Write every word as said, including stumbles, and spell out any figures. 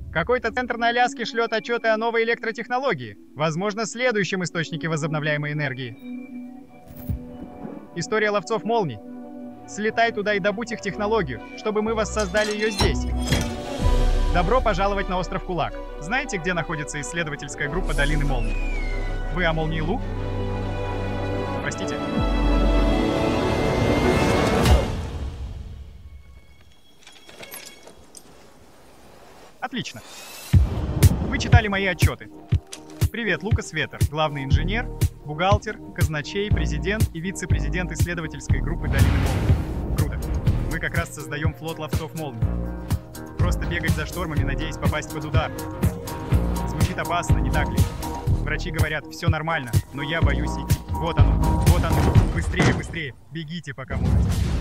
Какой-то центр на Аляске шлет отчеты о новой электротехнологии, возможно, следующем источнике возобновляемой энергии. История ловцов молний. Слетай туда и добудь их технологию, чтобы мы воссоздали ее здесь. Добро пожаловать на остров Кулак. Знаете, где находится исследовательская группа Долины Молний? Вы о молнии Лу? Простите. Отлично. Вы читали мои отчеты. Привет, Лукас Ветер, главный инженер, бухгалтер, казначей, президент и вице-президент исследовательской группы Долины Молний. Круто. Мы как раз создаем флот ловцов молний. Просто бегать за штормами, надеясь попасть под удар. Звучит опасно, не так ли? Врачи говорят, все нормально, но я боюсь идти. Вот оно, вот оно. Быстрее, быстрее. Бегите, пока можете.